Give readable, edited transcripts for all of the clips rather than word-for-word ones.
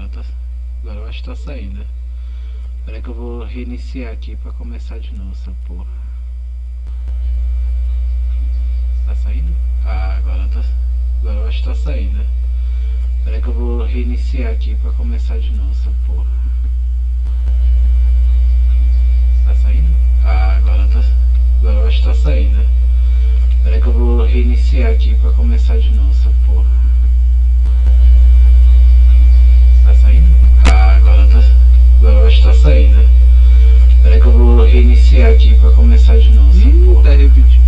Agora eu acho que tá saindo. Espera que eu vou reiniciar aqui pra começar de novo essa porra. Tá saindo? Ah, agora eu acho que tá saindo. Espera que eu vou reiniciar aqui pra começar de novo essa porra. Tá saindo? Ah, agora eu acho que tá saindo. Espera que eu vou reiniciar aqui pra começar de novo essa porra. Tá saindo? Ah, agora eu acho que tá saindo. Espera que eu vou reiniciar aqui pra começar de novo essa porra. Tá repetindo.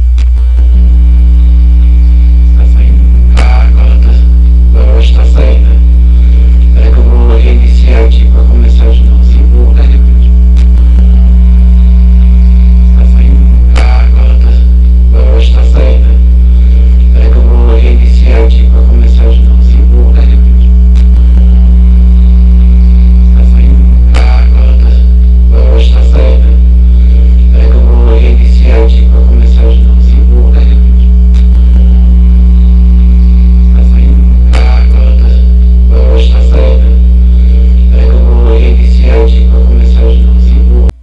Tá saindo? Ah, agora eu acho que tá saindo. Espera que eu vou reiniciar aqui pra começar de novo essa porra. Tá repetindo. Tá saindo? Ah, agora eu acho que tá saindo. Espera que eu vou reiniciar aqui pra começar de novo essa porra. Tá repetindo. Tá saindo? Ah, agora eu acho que tá saindo. Espera que eu vou reiniciar aqui pra começar de novo essa porra. Tá repetindo. Tá saindo? Ah, agora eu acho que tá saindo. Espera que eu vou reiniciar aqui pra começar de novo essa porra.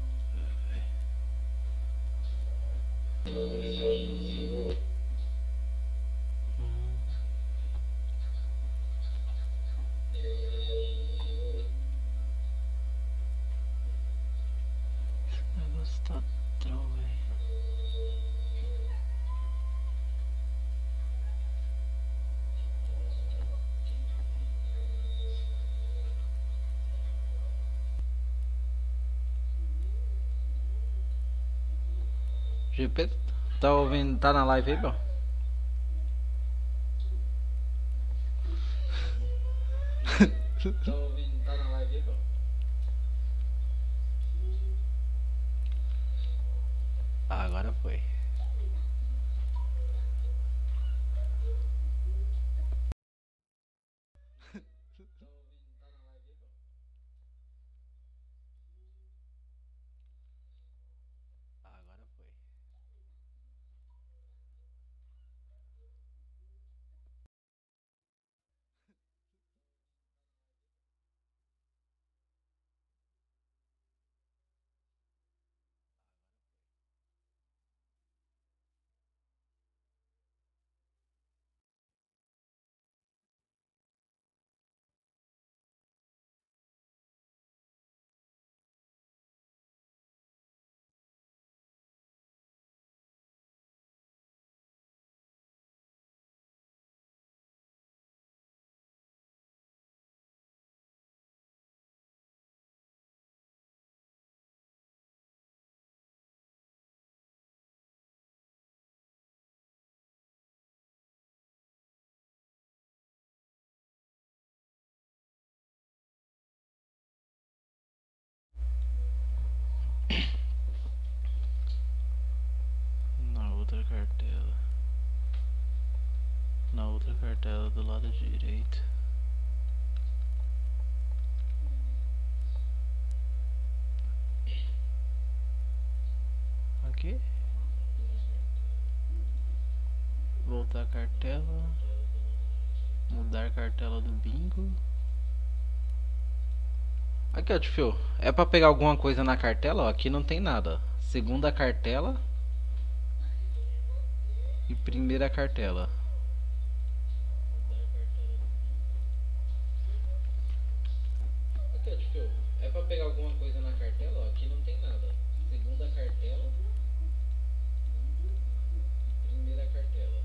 Esse negócio tá troll, velho. GP, tá ouvindo? Tá na live aí, bro? Tá ouvindo? Tá na live aí, bro? Ah, agora foi. Ah, agora foi. Na outra cartela. Na outra cartela do lado direito. Aqui. Voltar a cartela. Mudar a cartela do bingo. Aqui, ó, tio. É pra pegar alguma coisa na cartela, ó. Aqui não tem nada. Segunda cartela. E primeira cartela. Aqui, ó, tio. É pra pegar alguma coisa na cartela, ó. Aqui não tem nada. Segunda cartela. E primeira cartela.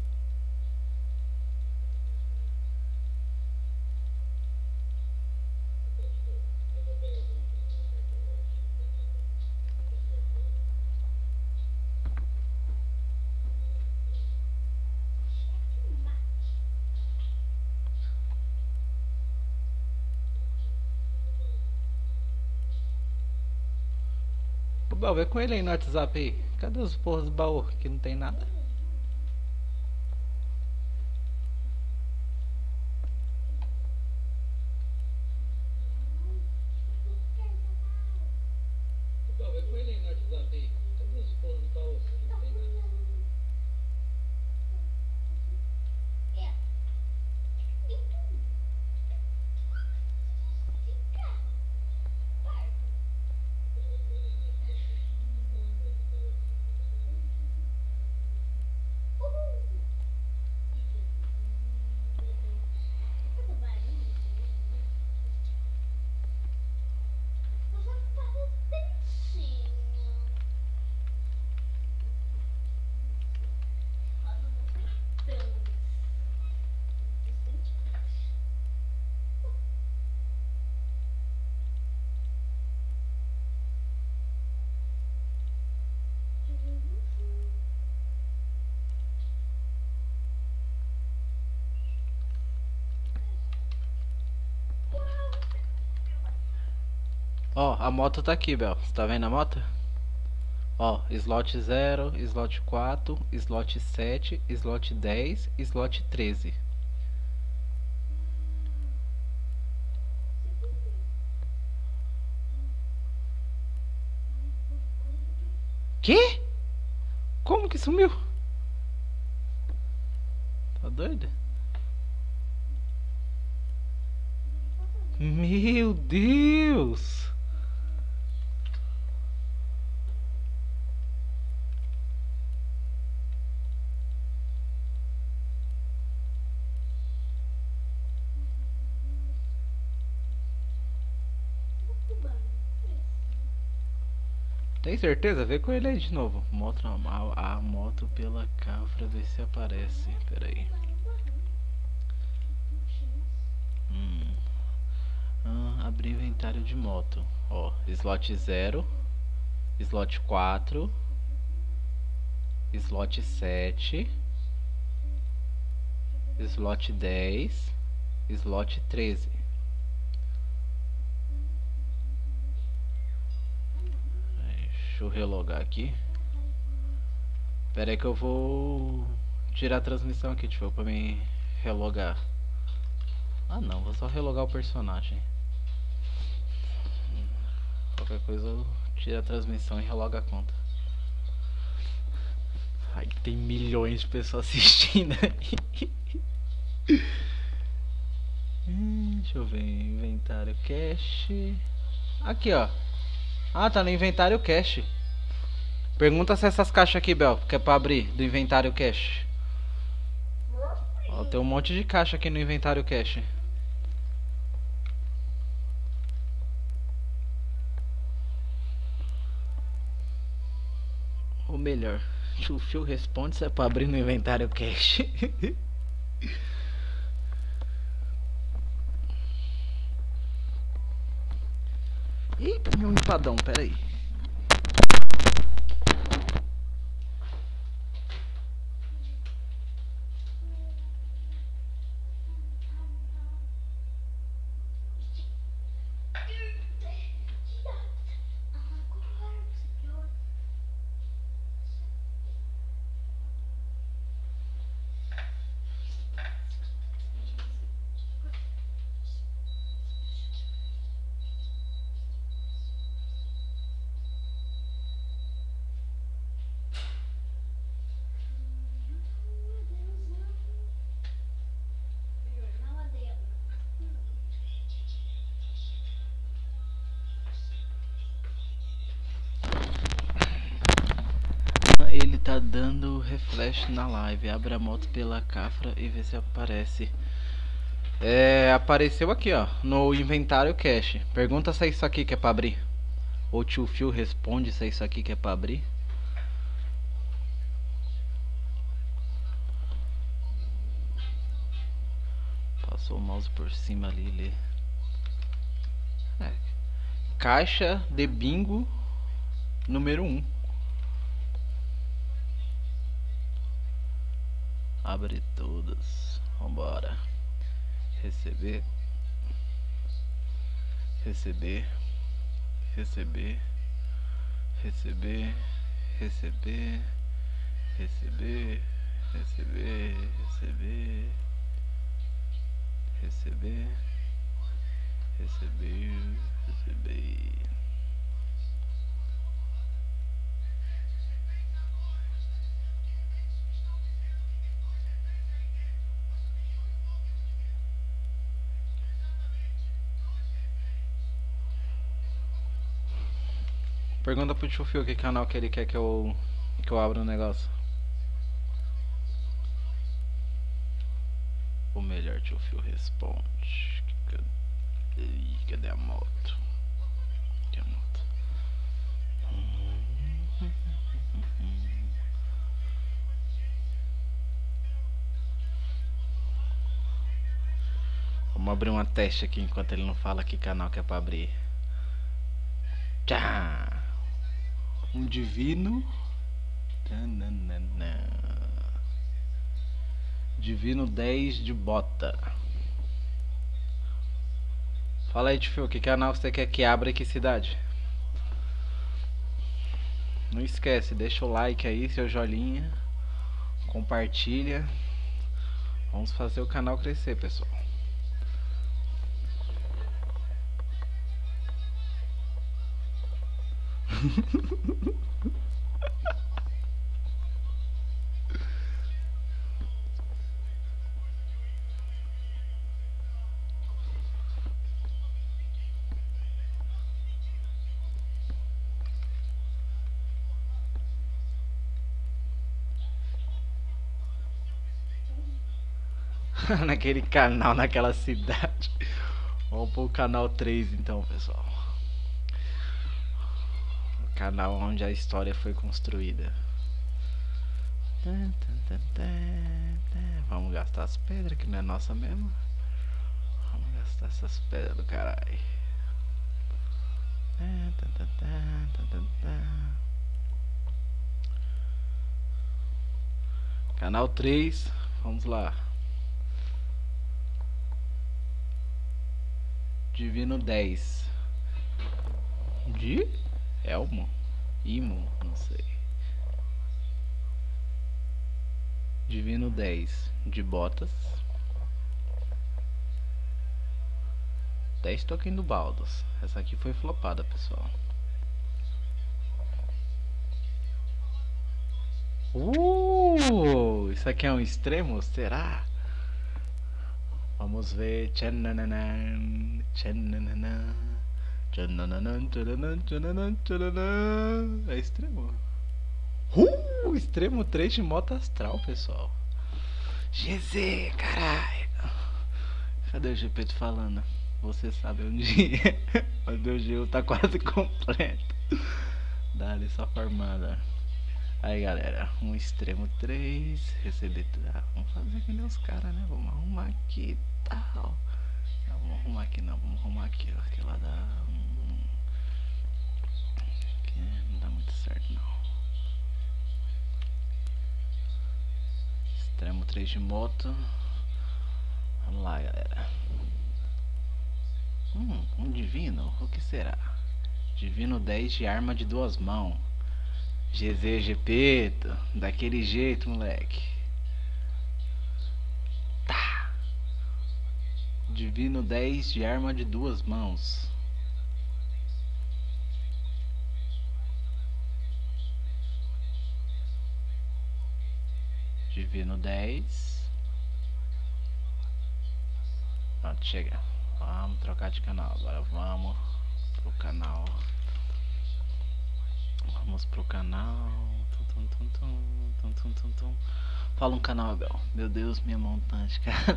Ô, Bel, vê com ele aí no WhatsApp aí. Cadê os porros do baú? Que não tem nada. Ô, Bel, vê com ele aí no WhatsApp aí. Cadê os porros do baú? Que não tem nada. Ó, a moto tá aqui, Bel. Você tá vendo a moto? Ó, slot 0, slot 4, slot 7, slot 10, slot 13. Que? Como que sumiu? Tá doido? Meu Deus! Tem certeza? Vê com ele aí de novo. Mostra a moto pela cá pra ver se aparece. Pera aí. Abrir inventário de moto. Ó, slot 0, slot 4, slot 7, slot 10, slot 13. Deixa eu relogar aqui. Pera aí que eu vou tirar a transmissão aqui, tipo, pra mim relogar. Ah não, vou só relogar o personagem. Qualquer coisa eu tiro a transmissão e relogo a conta. Ai, tem milhões de pessoas assistindo aí. Deixa eu ver, inventário cache. Aqui ó. Ah, tá no inventário cache. Pergunta se essas caixas aqui, Bel, que é pra abrir do inventário cache. Ó, tem um monte de caixa aqui no inventário cache. Ou melhor, o Phil responde se é pra abrir no inventário cache. Eita, meu empadão, peraí. Ele tá dando refresh na live. Abre a moto pela cafra e vê se aparece. Apareceu aqui ó, no inventário cache. Pergunta se é isso aqui que é pra abrir. O tio Phil responde se é isso aqui que é pra abrir. Passou o mouse por cima ali, lê. Caixa de bingo número 1. Abre todas. Vambora. Receber. Receber. Receber. Receber. Receber. Receber. Receber. Receber. Receber. Receber. Receber. Pergunta pro tio Phil que canal que ele quer que eu abra um negócio. Ou melhor, tio Phil responde. Cadê a moto? Cadê a moto? Vamos abrir uma teste aqui enquanto ele não fala que canal que é pra abrir. Tchá! Um divino. Divino 10 de bota. Fala aí, tio, que canal você quer que abra e que cidade? Não esquece, deixa o like aí, seu joinha. Compartilha. Vamos fazer o canal crescer, pessoal. Naquele canal, naquela cidade. Vamos pro canal 3 então, pessoal. O canal onde a história foi construída. Vamos gastar as pedras, que não é nossa mesmo. Vamos gastar essas pedras do caralho. Canal 3, vamos lá. Divino 10. De Elmo? Imo, não sei. Divino 10 de botas. 10 token do Baldos. Essa aqui foi flopada, pessoal. Isso aqui é um extremo? Será? Vamos ver. Tchanananan, tchanananan, tchanananan, tchanananan, tchanananan, tchanananan. É extremo. Extremo 3 de moto astral, pessoal. GZ, caralho. Cadê o Gepeto falando? Você sabe onde é. Mas meu gelo tá quase completo. Dá-lhe só formada. Aí galera, um extremo 3, receber. Vamos fazer que nem os caras, né? Vamos arrumar aqui e tal. Não, vamos arrumar aqui não, vamos arrumar aqui, ó. Aquela da. Aqui não dá muito certo não. Extremo 3 de moto. Vamos lá, galera. Um divino? O que será? Divino 10 de arma de 2 mãos. GZ, Gepeto, daquele jeito, moleque. Tá. Divino 10 de arma de 2 mãos. Divino 10. Pronto, chega. Vamos trocar de canal. Agora vamos pro canal. Vamos pro canal. Fala um canal, Abel. Meu Deus, minha montante, cara.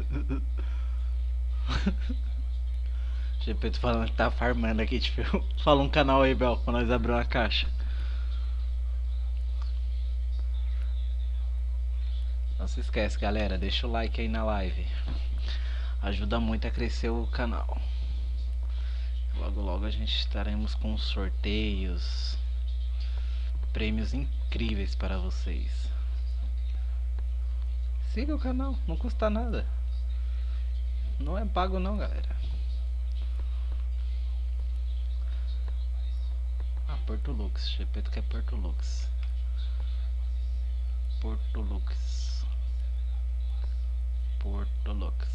Gepeto falando que tá farmando aqui, tipo. Fala um canal aí, Bel, pra nós abrir uma caixa. Não se esquece, galera, deixa o like aí na live. Ajuda muito a crescer o canal. Logo logo a gente estaremos com sorteios, prêmios incríveis para vocês. Siga o canal, não custa nada. Não é pago não, galera. Ah, Porto Lux, Gepeto quer Porto Lux. Porto Lux. Porto Lux.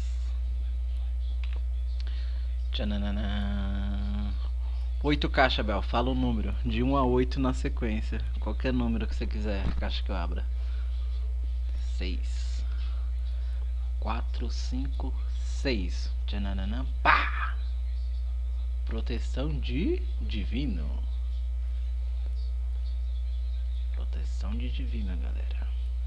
Tchananana. 8 caixas, Bel. Fala o número. De 1 a 8 na sequência. Qualquer número que você quiser. A caixa que eu abra. 6 4, 5, 6. Tchananana. Pá! Proteção de divino. Proteção de divino, galera.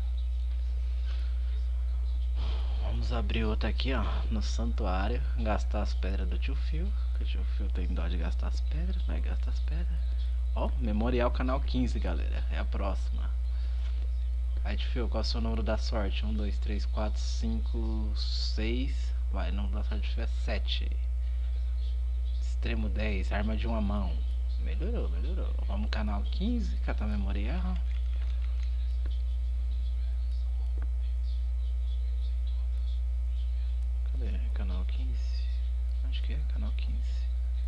Vamos abrir outra aqui, ó, no santuário. Gastar as pedras do tio Phil. Que o tio Phil tem dó de gastar as pedras. Vai gastar as pedras. Ó, Memorial Canal 15, galera. É a próxima. Aí, tio Phil, qual é o seu número da sorte? 1, 2, 3, 4, 5, 6. Vai, o número da sorte é 7. Extremo 10, arma de 1 mão. Melhorou, melhorou. Vamos canal 15, catar memorial. Cadê? Canal 15. Acho que é canal canal 15.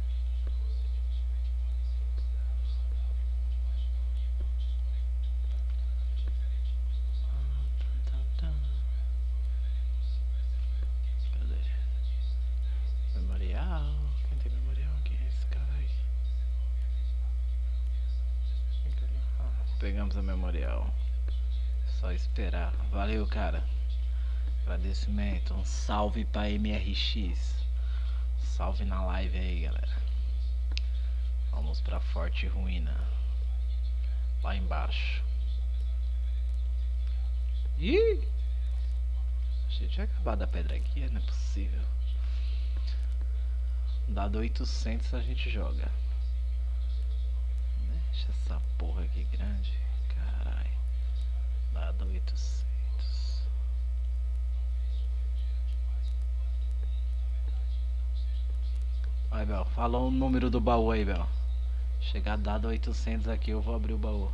Cadê? Memorial. Quem tem memorial aqui? Esse cara aí. Pegamos a memorial. Só esperar. Valeu, cara. Agradecimento. Um salve pra MRX. Salve na live aí, galera. Vamos pra Forte Ruína. Lá embaixo. Ih! Achei que tinha acabado a pedra aqui, não é possível. Dado 800 a gente joga. Deixa essa porra aqui grande. Caralho. Dado 800. Vai, Bel. Fala o número do baú aí, Bel. Chegar dado 800 aqui, eu vou abrir o baú.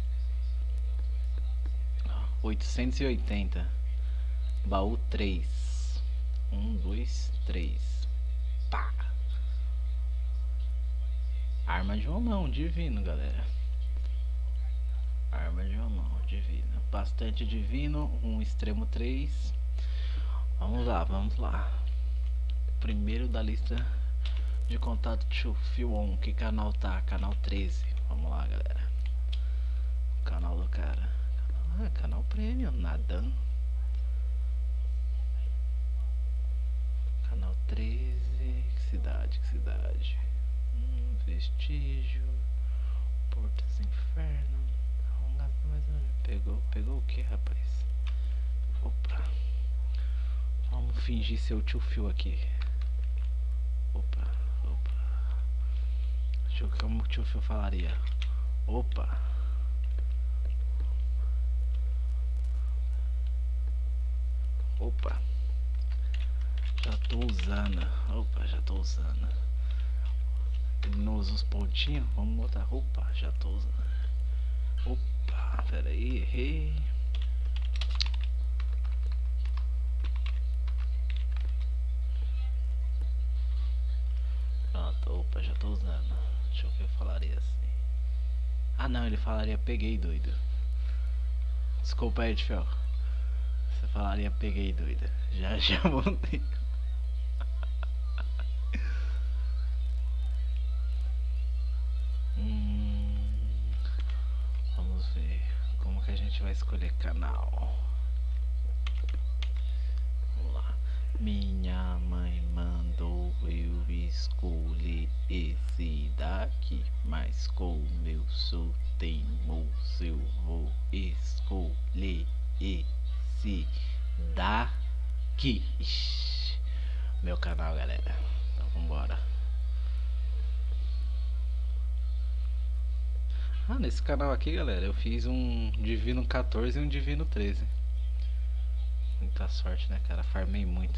880. Baú 3. 1, 2, 3. Pá! Arma de uma mão, divino, galera. Arma de uma mão, divino. Bastante divino. Um extremo 3. Vamos lá, vamos lá. Primeiro da lista de contato to Feel On. Que canal tá? Canal 13. Vamos lá, galera. Canal do cara. Ah, canal premium, Nadan. Canal 13. Que cidade, que cidade. Vestígio. Portas Inferno. Pegou o que, rapaz? Opa. Vamos fingir ser o tio Phil aqui. Opa. Deixa eu ver como o tio Phil falaria. Opa. Já tô usando. Já tô usando. Ele não usa os pontinhos. Vamos botar. Já tô usando. Pera aí, errei. Pronto, já tô usando. Deixa eu ver, eu falaria assim. Ah não, ele falaria peguei, doido. Desculpa aí, Tchau. Você falaria peguei, doido. Já montei. Vamos ver como que a gente vai escolher canal. Vamos lá. Minha mãe mandou eu escolher esse daqui, mas como eu sou teimoso, eu vou escolher esse daqui. Meu canal, galera. Então vambora. Nesse canal aqui, galera, eu fiz um Divino 14 e um Divino 13. Muita sorte, né, cara? Farmei muito.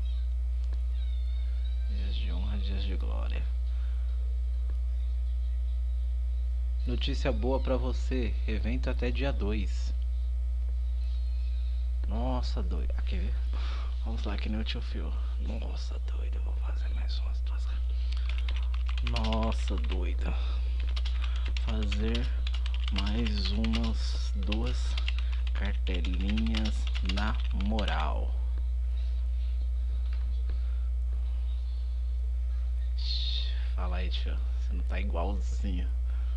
Dias de honra, dias de glória. Notícia boa pra você. Evento até dia 2. Nossa, doido. Aqui, vamos lá, que nem o tio Phil. Nossa, doido. Eu vou fazer mais umas duas. Nossa, doido. Fazer mais umas duas cartelinhas na moral. Fala aí, tio. Você não tá igualzinho.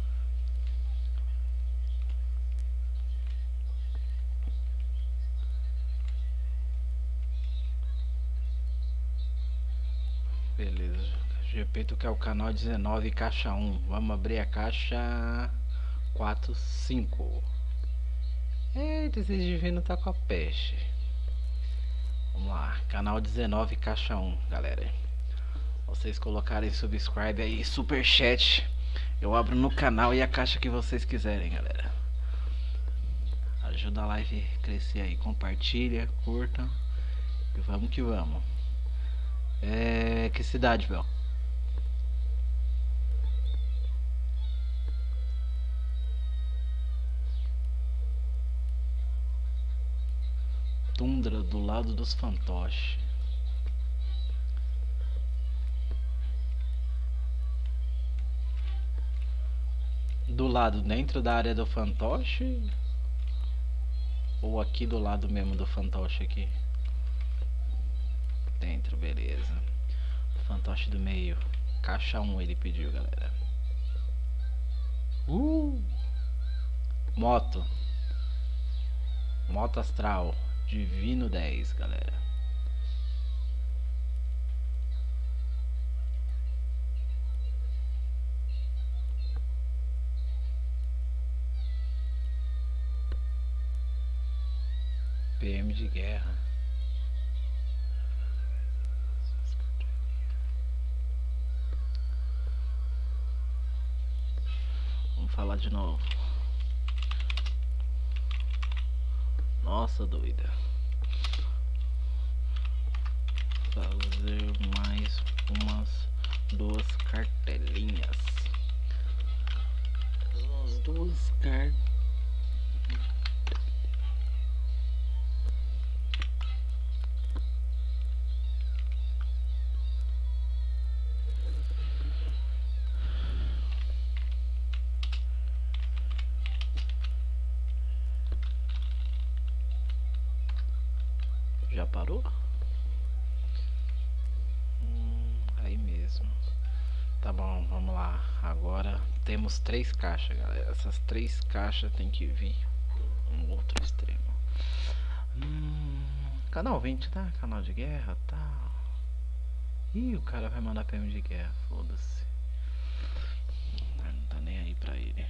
Beleza. GP, tu quer o canal 19, caixa 1. Vamos abrir a caixa 4, 5. Eita, esse divino tá com a peste. Vamos lá. Canal 19, caixa 1, galera. Vocês colocarem subscribe aí, superchat. Eu abro no canal e a caixa que vocês quiserem, galera. Ajuda a live a crescer aí. Compartilha, curta. E vamos que vamos. Que cidade, Bel? Tundra, do lado dos fantoches. do lado, dentro da área do fantoche? Ou aqui do lado mesmo do fantoche aqui? Dentro, beleza. Fantoche do meio. Caixa 1 ele pediu, galera. Moto. Moto astral. Divino 10, galera. PM de guerra. Vamos falar de novo. Nossa, doida. Fazer mais umas 2 cartelinhas. As 2 cartelinhas. Já parou? Aí mesmo. Tá bom, vamos lá. Agora temos 3 caixas, galera. Essas 3 caixas tem que vir um outro extremo. Canal 20, tá? Canal de guerra, tá? Ih, o cara vai mandar PM de guerra, foda-se. Não tá nem aí pra ele.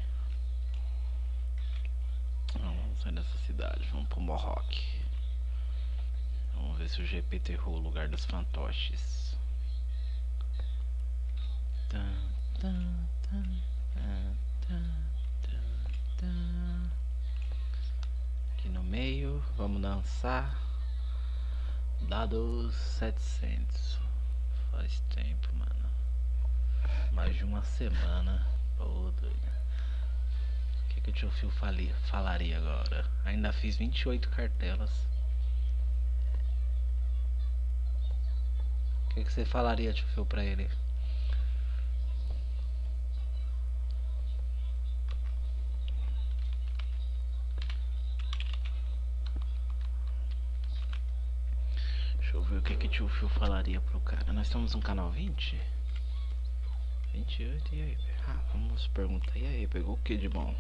Vamos sair dessa cidade, vamos pro Morrock. Vamos ver se o GP errou o lugar dos fantoches. Aqui no meio, vamos dançar. Dados 700. Faz tempo, mano. Mais de uma semana. Pô, doido. O que o tio Phil falaria agora? Ainda fiz 28 cartelas. O que você falaria, tio Phil, pra ele? Deixa eu ver o que tio Phil falaria pro cara. Nós estamos no canal 20? 28, e aí? Vamos perguntar. E aí, pegou o que de bom?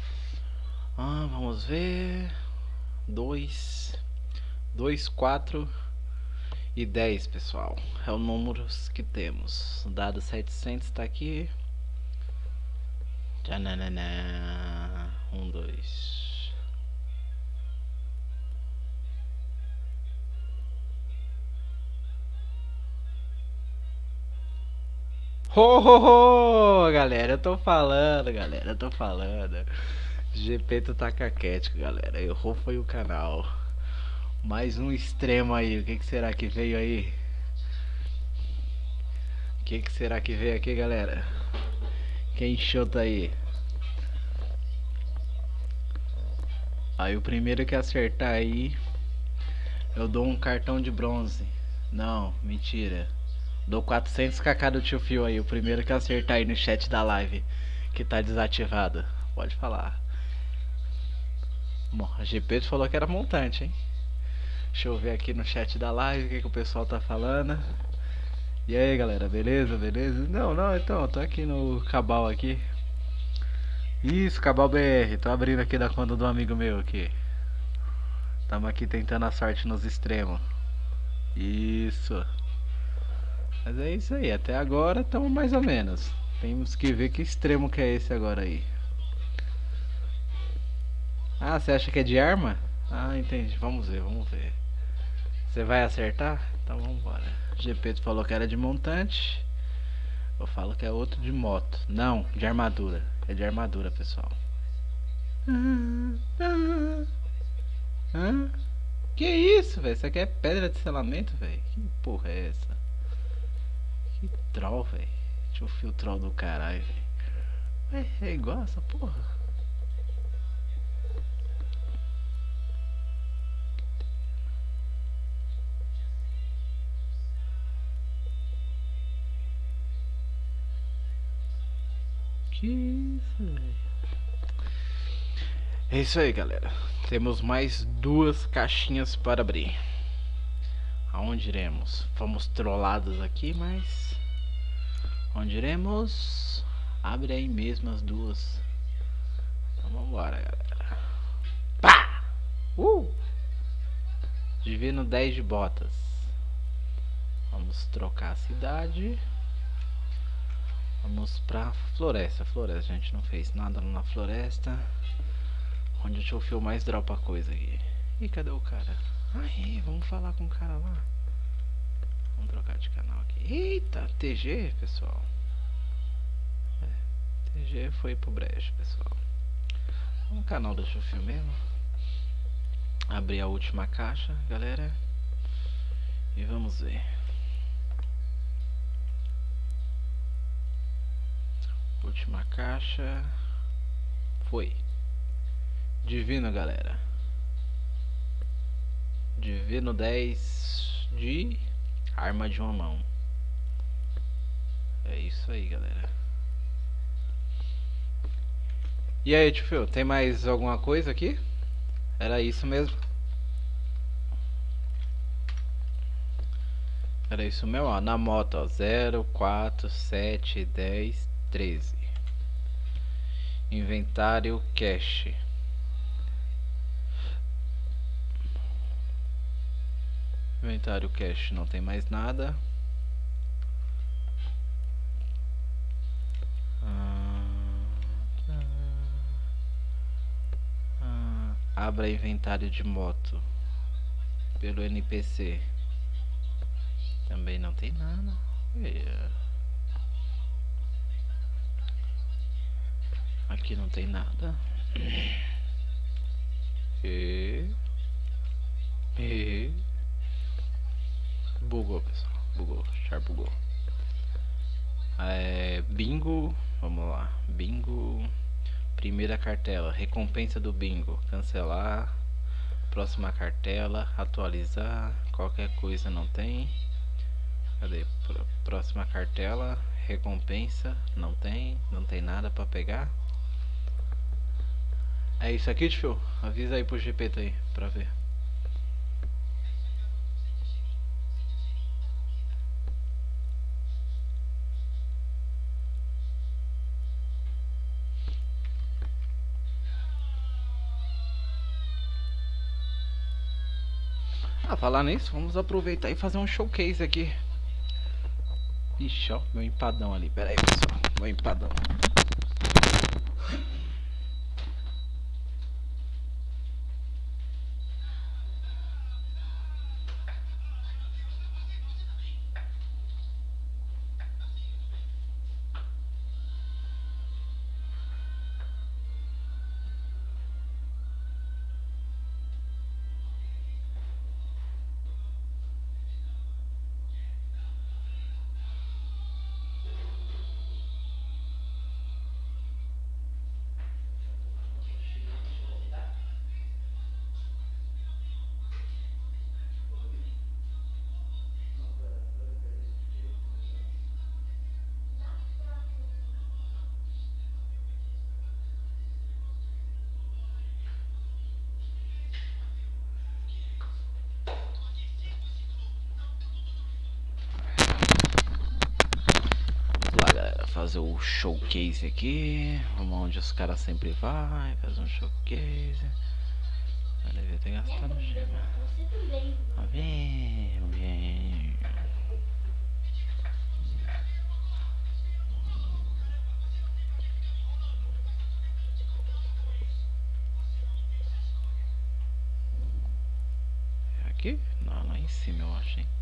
Vamos ver. 2, 4 e 10, pessoal. É o número que temos. O dado 700 tá aqui. Tchananana. 1, 2. Galera, eu tô falando, galera, eu tô falando. GP tu tá caquético, galera. Errou foi o canal. Mais um extremo aí. O que será que veio aí? O que será que veio aqui, galera? Quem chuta aí? Aí o primeiro que acertar aí, eu dou um cartão de bronze. Não, mentira. Dou 400kk do tio Phil aí. O primeiro que acertar aí no chat da live, que tá desativado. Pode falar. Bom, a GP falou que era montante, hein? Deixa eu ver aqui no chat da live o que o pessoal tá falando. E aí, galera, beleza? Beleza? Não, então, eu tô aqui no Cabal aqui. Isso, Cabal BR. Tô abrindo aqui da conta do amigo meu aqui. Tamo aqui tentando a sorte nos extremos. Isso. Mas é isso aí, até agora estamos mais ou menos. Temos que ver que extremo que é esse agora aí. Ah, você acha que é de arma? Ah, entendi, vamos ver, vamos ver. Você vai acertar? Então vamos embora. GP falou que era de montante. Eu falo que é outro de moto. Não, de armadura. É de armadura, pessoal. Que isso, velho? Isso aqui é pedra de selamento, velho? Que porra é essa? Que troll, velho. Deixa eu ver o troll do caralho, velho. É igual essa porra. Que isso, velho? É isso aí, galera. Temos mais 2 caixinhas para abrir. Aonde iremos? Fomos trollados aqui, mas... Onde iremos? Abre aí mesmo as 2. Então vambora, galera. Pá! Divino 10 de botas. Vamos trocar a cidade. Vamos pra floresta. Floresta, a gente não fez nada na floresta. Onde o tio Phil mais dropa coisa aqui. Ih, cadê o cara? Aí, vamos falar com o cara lá. Vamos trocar de canal aqui. Eita, TG, pessoal. TG foi pro brejo, pessoal. Vamos no canal do tio Phil mesmo. Abrir a última caixa, galera. E vamos ver. Última caixa. Foi. Divino, galera. Divino 10 de arma de uma mão. É isso aí, galera. E aí, tio Phil, tem mais alguma coisa aqui? Era isso mesmo? Era isso mesmo, ó. Na moto, ó. 0, 4, 7, 10, 13. Inventário cache. Inventário cache, não tem mais nada. Abra inventário de moto pelo NPC. Também não tem nada. Aqui não tem nada. Bugou, pessoal. Bugou. Sharp bugou. Bingo. Vamos lá. Bingo. Primeira cartela. Recompensa do bingo. Cancelar. Próxima cartela. Atualizar. Qualquer coisa não tem. Cadê? Próxima cartela. Recompensa. Não tem. Não tem nada pra pegar. É isso aqui, tio? Avisa aí pro GP aí pra ver. Falar nisso, vamos aproveitar e fazer um showcase aqui. Ixi, ó, meu empadão ali. Pera aí, pessoal. Meu empadão. Fazer o showcase aqui. Vamos onde os caras sempre vai. Fazer um showcase. Devia ter gastado gema. Vem. Aqui? Não, lá em cima eu acho, hein?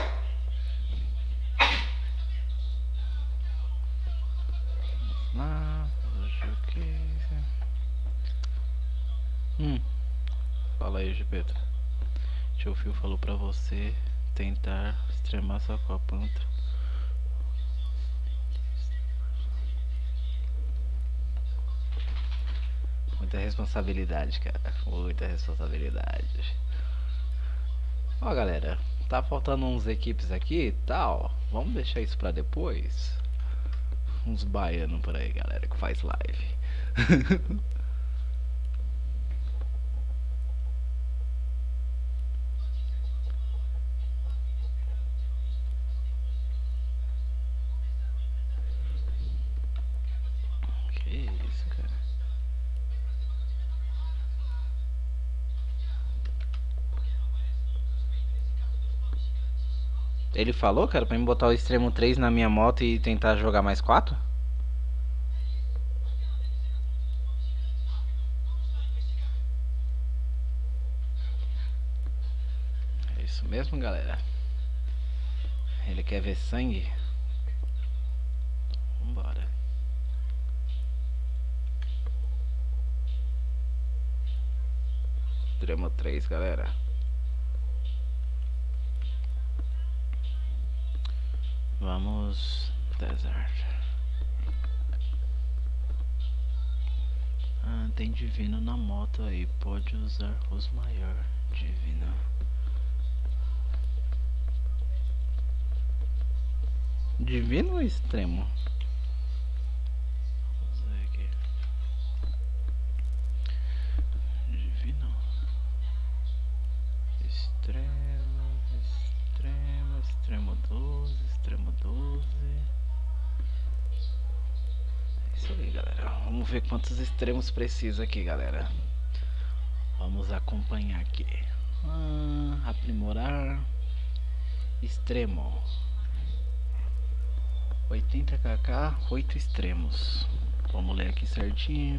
Fala aí, Gepeta. Tio Phil falou pra você tentar extremar sua copa. Muita responsabilidade, cara. Muita responsabilidade. Ó, galera, tá faltando uns equipes aqui e tal. Vamos deixar isso pra depois. Uns baianos por aí, galera, que faz live. Ele falou, cara, pra mim botar o extremo 3 na minha moto e tentar jogar mais 4? É isso mesmo, galera. Ele quer ver sangue? Vambora. Extremo 3, galera. Vamos, Desert. Ah, tem divino na moto aí. Pode usar os maior. Divino. Divino ou extremo? Vamos ver aqui. Divino. Extremo. Extremo. Extremo 12. Extremo 12. É isso aí, galera. Vamos ver quantos extremos precisa aqui, galera. Vamos acompanhar aqui. Aprimorar. Extremo. 80 kk, 8 extremos. Vamos ler aqui certinho.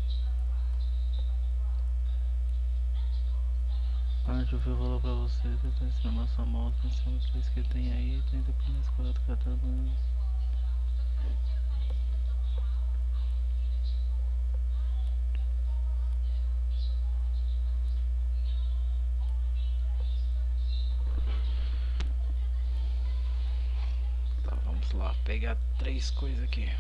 Deixa eu ver o valor pra você. Tentar extremar sua moto. Pensando que isso que tem aí. 30 pneus, 4 catadores. Tá, vamos lá. Pegar 3 coisas aqui.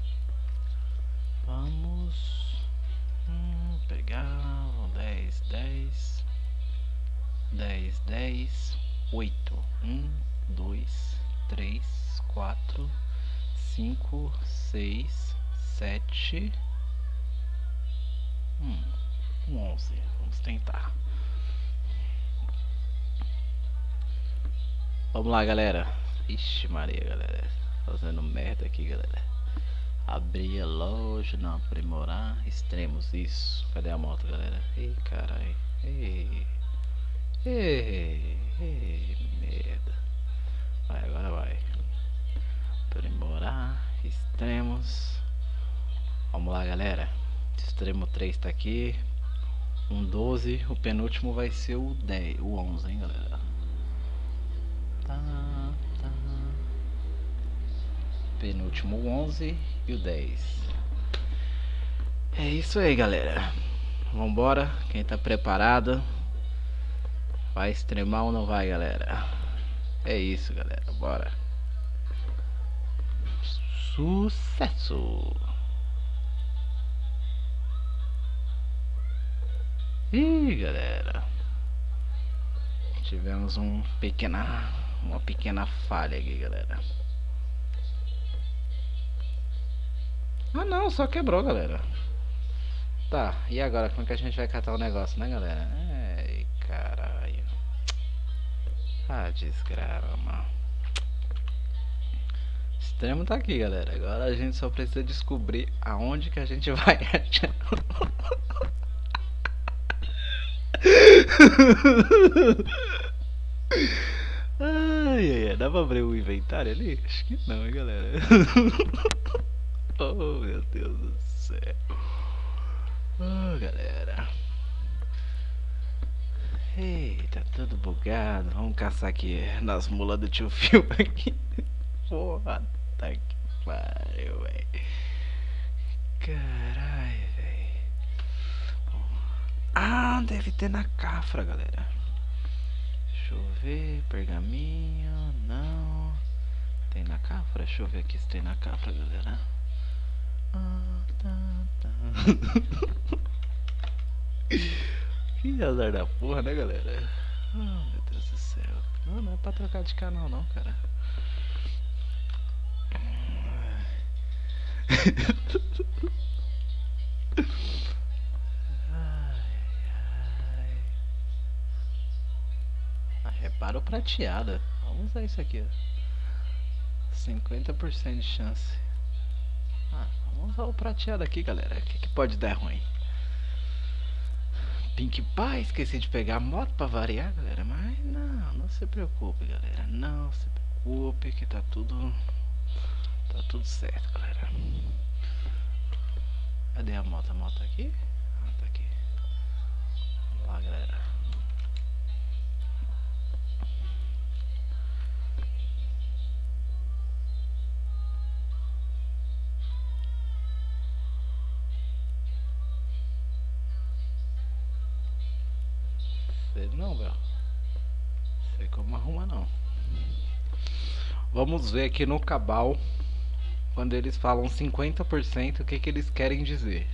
Vamos pegar 10, 10, 10, 10, 8. 1, 2, 3, 4, 5, 6, 7, 11. Vamos tentar. Vamos lá, galera. Ixi Maria, galera. Fazendo merda aqui, galera. Abrir a loja, não aprimorar. Extremos, isso. Cadê a moto, galera? Ei, carai. Ei, merda. Vai, agora vai. Aprimorar. Extremos. Vamos lá, galera. Extremo 3 tá aqui. 12. O penúltimo vai ser o 10, o 11, hein, galera. Tá. Penúltimo o 11 e o 10. É isso aí, galera. Vambora. Quem tá preparado vai extremar ou não vai, galera? É isso, galera. Bora. Sucesso. Ih, galera. Tivemos uma pequena falha aqui, galera. Ah não, só quebrou, galera. Tá, e agora como é que a gente vai catar o negócio, né, galera? Ai, caralho. Ah, desgrama. Extremo tá aqui, galera. Agora a gente só precisa descobrir aonde que a gente vai achar. Ai, dá pra abrir o inventário ali? Acho que não, hein, galera. Oh, meu Deus do céu. Oh, galera. Eita, tudo bugado. Vamos caçar aqui nas mulas do tio Phil aqui. Porra, tá que pariu, velho. Caralho, velho. Ah, deve ter na Cafra, galera. Deixa eu ver, pergaminho. Não. Tem na Cafra? Deixa eu ver aqui se tem na Cafra, galera. Que azar da porra, né, galera? Oh, meu Deus do céu. Não é pra trocar de canal não, cara. Repara o prateado. Vamos usar isso aqui, ó. 50% de chance. Vamos usar o prateado aqui, galera. O que pode dar ruim? Pink Pie, esqueci de pegar a moto pra variar, galera. Mas não se preocupe, galera. Não se preocupe. preocupe que tá tudo certo, galera. Cadê a moto? A moto tá aqui? Ah, tá aqui. Vamos lá, galera. Sei não, velho. Sei como arruma não. Vamos ver aqui no Cabal. Quando eles falam 50%, o que que eles querem dizer?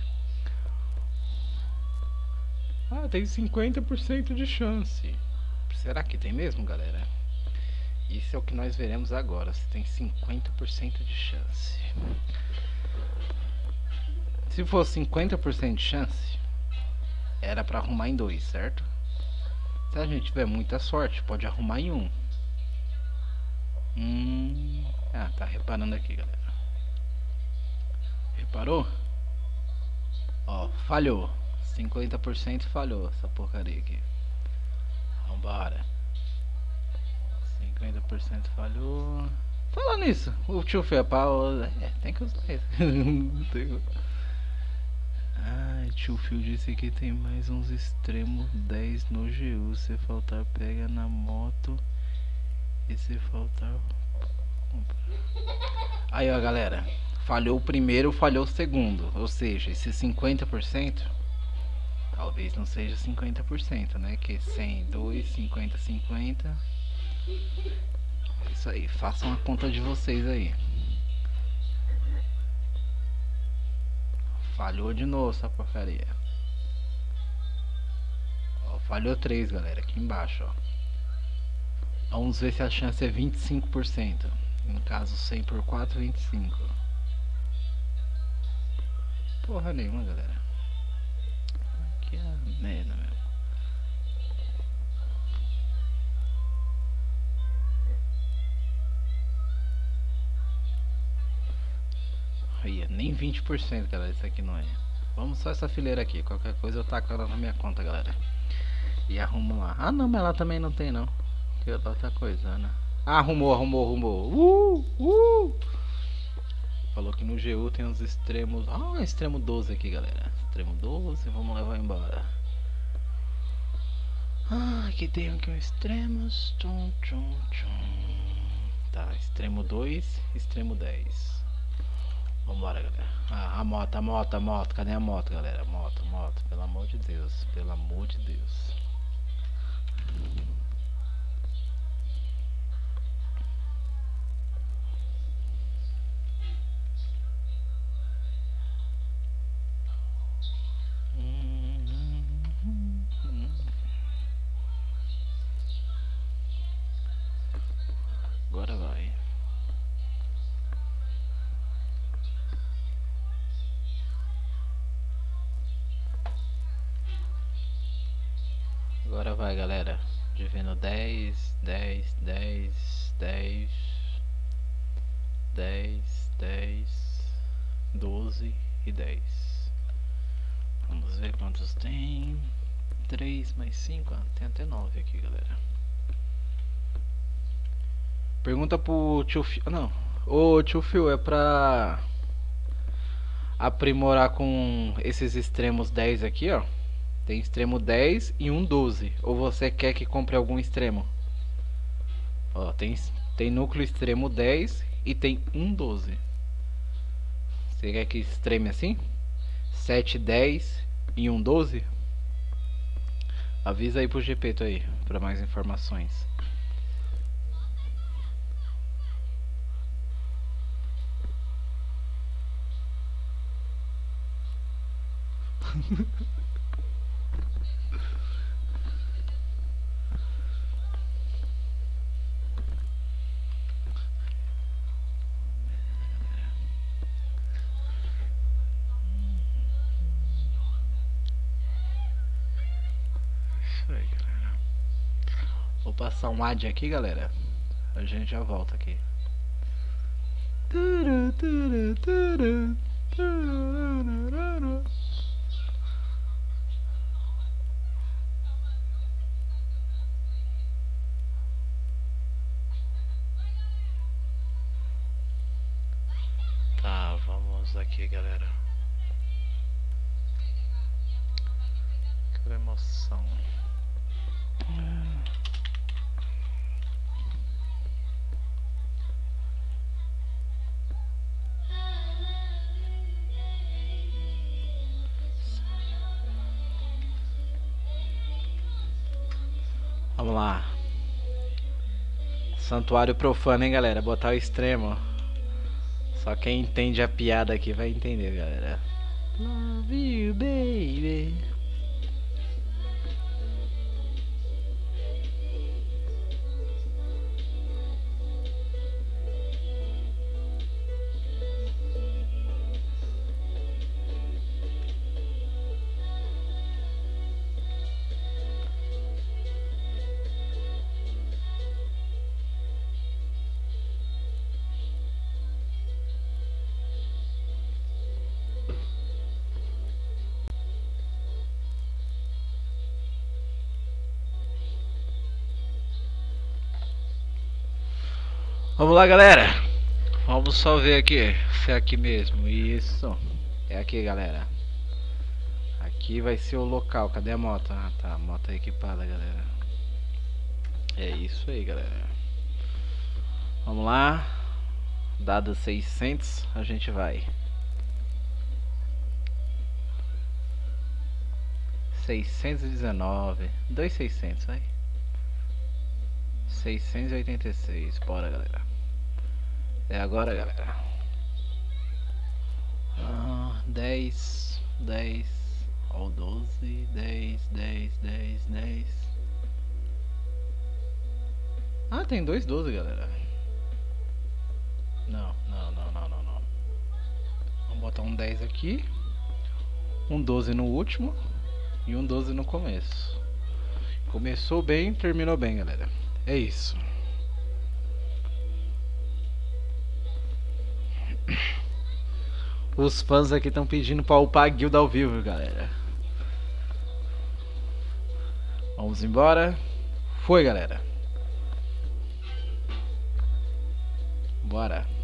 Ah, tem 50% de chance. Será que tem mesmo, galera? Isso é o que nós veremos agora. Se tem 50% de chance. Se for 50% de chance, era pra arrumar em 2, certo? Se a gente tiver muita sorte, pode arrumar em 1. Ah, tá reparando aqui, galera. Reparou? Ó, falhou. 50% falhou essa porcaria aqui. Vambora. 50% falhou. Falando nisso, o tio Fepau. Tem que usar isso. Ah, tio Phil disse que tem mais uns extremos 10 no GU. Se faltar, pega na moto. E se faltar, compra. Aí, ó, galera. Falhou o primeiro, falhou o segundo. Ou seja, esse 50%. Talvez não seja 50%, né? Que 100, 2, 50, 50. É isso aí, façam a conta de vocês aí. Falhou de novo essa porcaria. Ó, falhou 3, galera, aqui embaixo, ó. Vamos ver se a chance é 25%. No caso, 100 por 4, 25. Porra nenhuma, galera. Aqui é a merda mesmo. Aí, nem 20%, galera, isso aqui não é. Vamos só essa fileira aqui. Qualquer coisa eu taco ela na minha conta, galera. E arrumo lá. Ah, não, mas ela também não tem, não. Que é outra coisa, né? Ah, arrumou. Falou que no GU tem uns extremos. Ah, extremo 12 aqui, galera. Extremo 12, vamos levar embora. Ah, aqui tem aqui um extremos. Tá, extremo 2, extremo 10. Vambora, galera. Ah, a moto. Cadê a moto, galera? Moto. Pelo amor de Deus. Pelo amor de Deus. Agora vai. Agora vai, galera. Devendo 10, 10, 10, 10, 10, 10, 12 e 10. Vamos ver quantos tem. 3 mais 5, tem até 9 aqui, galera. Pergunta pro tio Phil. Não, ô tio Phil, é pra aprimorar com esses extremos 10 aqui, ó. Tem extremo 10 e um 12. Ou você quer que compre algum extremo? Ó, tem núcleo extremo 10 e tem um 12. Você quer que extreme assim? 7, 10 e um 12? Avisa aí pro Gepeto aí, pra mais informações. Isso aí, galera. Vou passar um ad aqui, galera. A gente já volta aqui. aqui, galera. Que emoção. Vamos lá. Santuário profano, hein, galera? Botar o extremo. Só quem entende a piada aqui vai entender, galera. Love you, baby. Vamos lá, galera. Vamos só ver aqui se é aqui mesmo. Isso. É aqui, galera. Aqui vai ser o local. Cadê a moto? Ah, tá. A moto é equipada, galera. É isso aí, galera. Vamos lá. Dado 600, a gente vai. 619. 2.600, vai. 686. Bora, galera. É agora, galera. 10, 10 ou 12, 10, 10, 10, 10. Ah, tem 2,12, galera. Não. Vamos botar um 10 aqui, um 12 no último e um 12 no começo. Começou bem, terminou bem, galera. É isso. Os fãs aqui estão pedindo pra upar a guilda ao vivo, galera. Vamos embora. Foi, galera. Bora.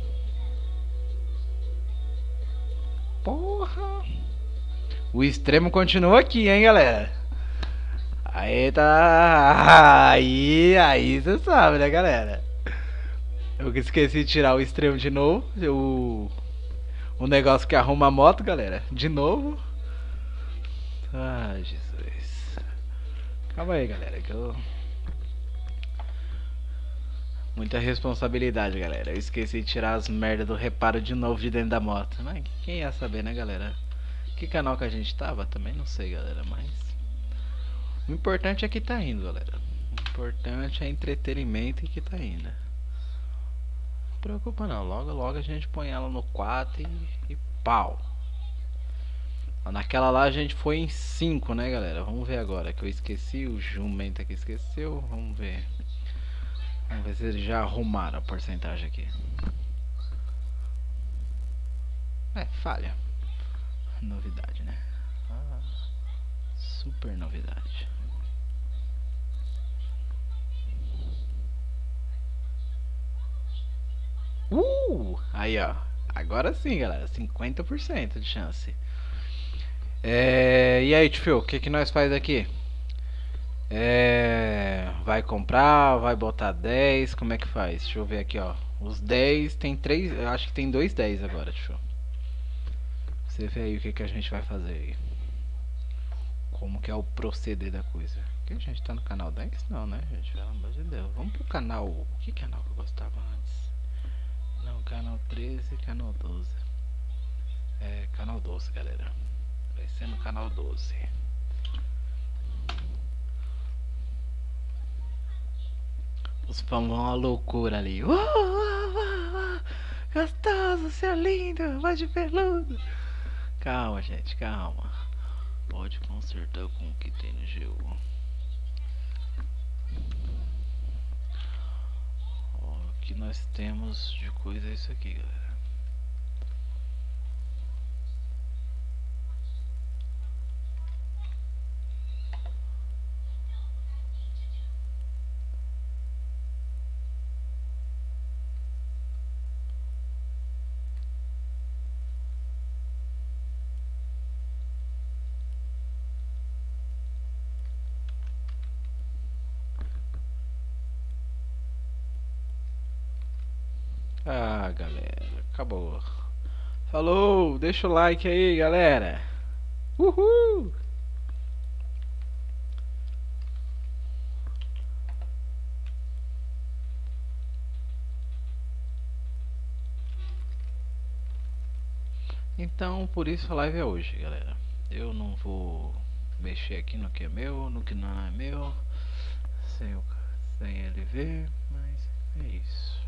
Porra. O extremo continua aqui, hein, galera. Aí tá. Aí você sabe, né, galera? Eu esqueci de tirar o extremo de novo. O negócio que arruma a moto, galera. De novo. Ai, Jesus. Calma aí, galera, que eu... Muita responsabilidade, galera. Eu esqueci de tirar as merdas do reparo de novo de dentro da moto. Mas quem ia saber, né, galera? Que canal que a gente tava? Também não sei, galera, mas... O importante é que tá indo, galera. O importante é entretenimento e que tá indo. Não preocupa não, logo a gente põe ela no 4 e pau. Naquela lá a gente foi em 5, né, galera? Vamos ver agora, que eu esqueci, o jumento aqui esqueceu. Vamos ver se eles já arrumaram a porcentagem aqui. É, falha. Novidade, né? Super novidade. Aí, ó. Agora sim, galera. 50% de chance. E aí, tio, o que nós faz aqui? Vai comprar, vai botar 10, como é que faz? Deixa eu ver aqui, ó. Os 10, tem 3, eu acho que tem 2 10 agora, tio. Você vê aí o que a gente vai fazer aí. Como que é o proceder da coisa. Que a gente tá no canal 10? Não, né, gente? Pelo amor de Deus. Vamos pro canal... Que canal que eu gostava antes? Não, canal 13 e canal 12. Canal 12, galera. Vai ser no canal 12. Os fãs vão uma loucura ali. Gostoso, seu lindo, vai de peludo. Calma, gente, calma. Pode consertar com o que tem no GU. O que nós temos de coisa é isso aqui, galera. Ah, galera, acabou. Falou, deixa o like aí, galera. Uhul! Então, por isso a live é hoje, galera. Eu não vou mexer aqui no que é meu, no que não é meu, sem ele ver, mas é isso.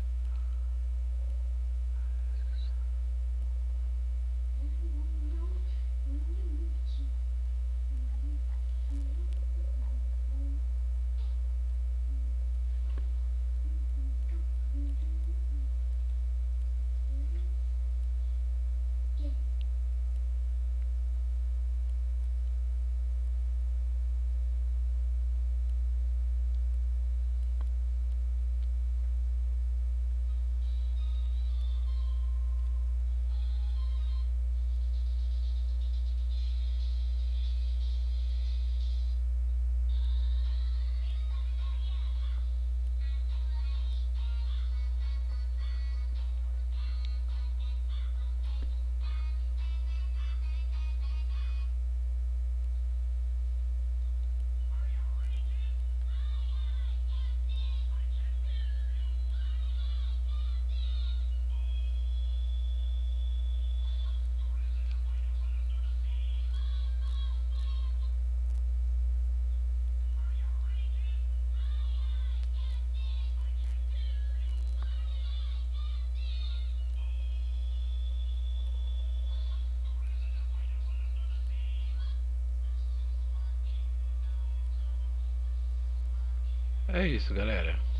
É isso, galera.